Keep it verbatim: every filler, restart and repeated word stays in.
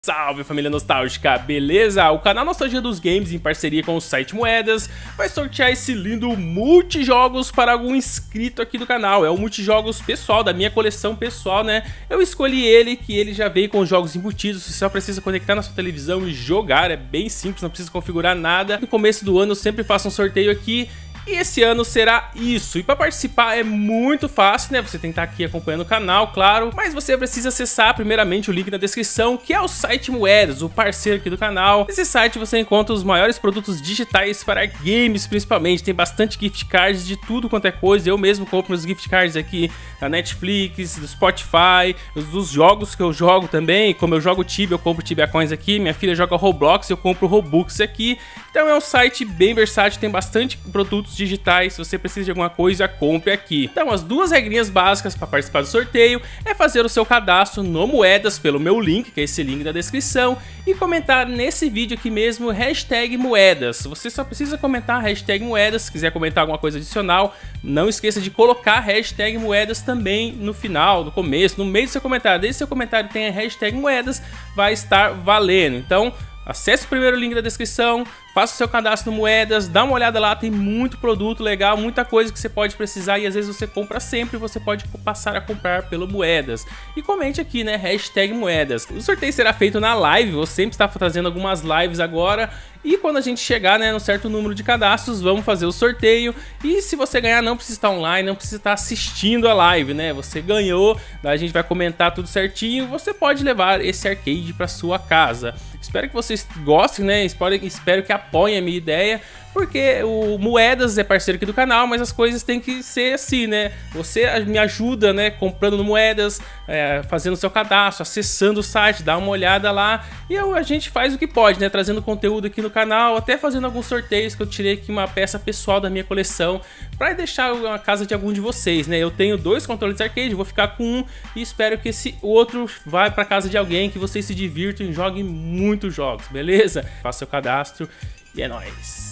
Salve família nostálgica, beleza? O canal Nostalgia dos Games, em parceria com o site Moedas, vai sortear esse lindo multijogos para algum inscrito aqui do canal. É o multijogos pessoal, da minha coleção pessoal, né? Eu escolhi ele, que ele já veio com os jogos embutidos. Você só precisa conectar na sua televisão e jogar, é bem simples, não precisa configurar nada. No começo do ano eu sempre faço um sorteio aqui. E esse ano será isso, e para participar é muito fácil, né? Você tem que estar aqui acompanhando o canal, claro, mas você precisa acessar primeiramente o link na descrição, que é o site Moedas, o parceiro aqui do canal. Nesse site você encontra os maiores produtos digitais para games, principalmente. Tem bastante gift cards de tudo quanto é coisa. Eu mesmo compro meus gift cards aqui da Netflix, do Spotify, dos jogos que eu jogo também. Como eu jogo Tibia, eu compro Tibia Coins aqui. Minha filha joga Roblox, eu compro Robux aqui. Então é um site bem versátil, tem bastante produtos digitais. Se você precisa de alguma coisa, compre aqui. Então as duas regrinhas básicas para participar do sorteio é fazer o seu cadastro no Moedas pelo meu link, que é esse link da descrição, e comentar nesse vídeo aqui mesmo hashtag Moedas. Você só precisa comentar hashtag Moedas. Se quiser comentar alguma coisa adicional, não esqueça de colocar hashtag Moedas também no final, no começo, no meio do seu comentário. Desde que seu comentário tenha hashtag Moedas, vai estar valendo. Então acesse o primeiro link da descrição, faça o seu cadastro no Moedas, dá uma olhada lá, tem muito produto legal, muita coisa que você pode precisar e às vezes você compra sempre, você pode passar a comprar pelo Moedas. E comente aqui, né, hashtag Moedas. O sorteio será feito na live, eu sempre está trazendo algumas lives agora, e quando a gente chegar, né, no certo número de cadastros, vamos fazer o sorteio. E se você ganhar, não precisa estar online, não precisa estar assistindo a live, né, você ganhou, daí a gente vai comentar tudo certinho, você pode levar esse arcade para sua casa. Espero que vocês gostem, né, espero, espero que apoiem a minha ideia, porque o Moedas é parceiro aqui do canal, mas as coisas têm que ser assim, né? Você me ajuda, né, comprando no Moedas, é, fazendo seu cadastro, acessando o site, dá uma olhada lá, e eu, a gente faz o que pode, né, trazendo conteúdo aqui no canal, até fazendo alguns sorteios, que eu tirei aqui uma peça pessoal da minha coleção, para deixar na casa de algum de vocês, né? Eu tenho dois controles arcade, vou ficar com um, e espero que esse outro vá para casa de alguém, que vocês se divirtam e joguem muitos jogos, beleza? Faça seu cadastro, e é nóis!